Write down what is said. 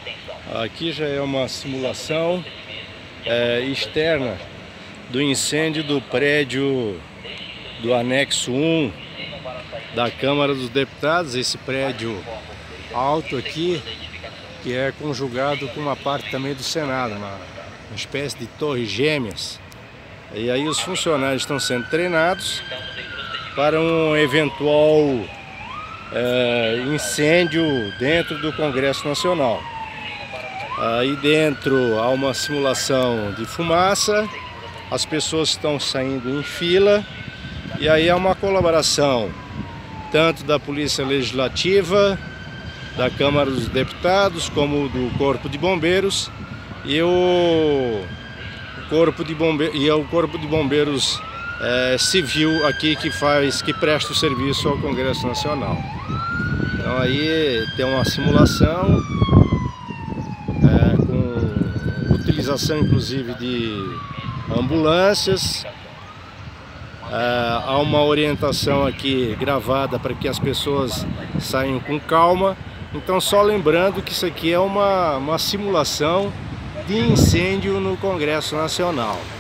Aqui já é uma simulação externa do incêndio do prédio do anexo 1 da Câmara dos Deputados, esse prédio alto aqui, que é conjugado com uma parte também do Senado, uma espécie de torres gêmeas. E aí os funcionários estão sendo treinados para um eventual incêndio dentro do Congresso Nacional. Aí dentro há uma simulação de fumaça, as pessoas estão saindo em fila, e aí há uma colaboração tanto da Polícia Legislativa, da Câmara dos Deputados, como do Corpo de Bombeiros e o Corpo de Bombeiros Civil aqui que presta o serviço ao Congresso Nacional. Então aí tem uma simulação com utilização inclusive de ambulâncias. Há uma orientação aqui gravada para que as pessoas saiam com calma. Então, só lembrando que isso aqui é uma simulação de incêndio no Congresso Nacional.